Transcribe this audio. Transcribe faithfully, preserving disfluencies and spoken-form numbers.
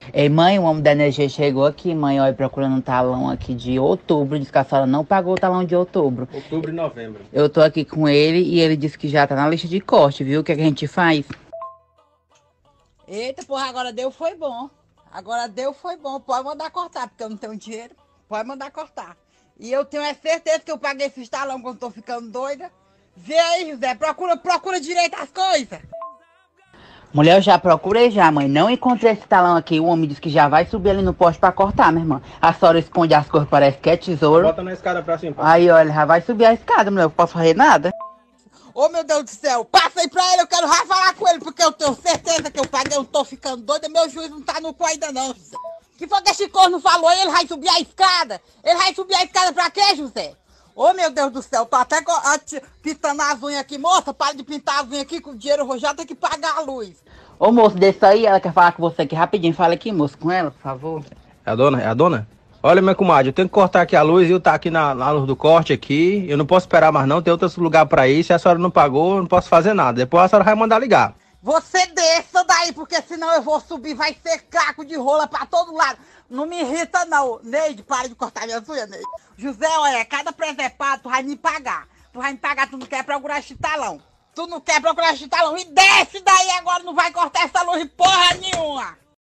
Ei, mãe, o homem da energia chegou aqui, mãe, olha, procurando um talão aqui de outubro. Diz que a senhora não pagou o talão de outubro. Outubro e novembro. Eu tô aqui com ele e ele disse que já tá na lista de corte, viu? O que, é que a gente faz? Eita, porra, agora deu foi bom. Agora deu foi bom. Pode mandar cortar, porque eu não tenho dinheiro. Pode mandar cortar. E eu tenho é certeza que eu paguei esse talão quando tô ficando doida. Vê aí, José, procura, procura direito as coisas. Mulher, eu já procurei já, mãe. Não encontrei esse talão aqui. O homem disse que já vai subir ali no poste pra cortar, minha irmã. A senhora esconde as coisas, parece que é tesouro. Bota na escada pra cima. Aí, olha, já vai subir a escada, mulher. Eu não posso fazer nada. Ô, oh, meu Deus do céu, passa aí pra ele, eu quero já falar com ele, porque eu tenho certeza que eu paguei, eu tô ficando doida, meu juiz não tá no pó ainda não, José. Que foi que esse corno falou? Ele vai subir a escada? Ele vai subir a escada pra quê, José? Ô, oh, meu Deus do céu, tô até pintando as unhas aqui, moça, para de pintar as unhas aqui, com o dinheiro eu já tenho que pagar a luz. Ô, moço, desça aí, ela quer falar com você aqui rapidinho. Fala aqui, moço, com ela, por favor. É a dona? É a dona? Olha, minha comadre, eu tenho que cortar aqui a luz, eu tá aqui na, na luz do corte aqui. Eu não posso esperar mais não, tem outro lugar pra ir. Se a senhora não pagou, eu não posso fazer nada. Depois a senhora vai mandar ligar. Você desça daí, porque senão eu vou subir, vai ser caco de rola pra todo lado. Não me irrita não. Neide, para de cortar minhas unhas, Neide. José, olha, cada presepado tu vai me pagar. Tu vai me pagar, tu não quer procurar este talão. Tu não quer procurar este talão. E desce daí agora, não vai cortar essa luz porra nenhuma.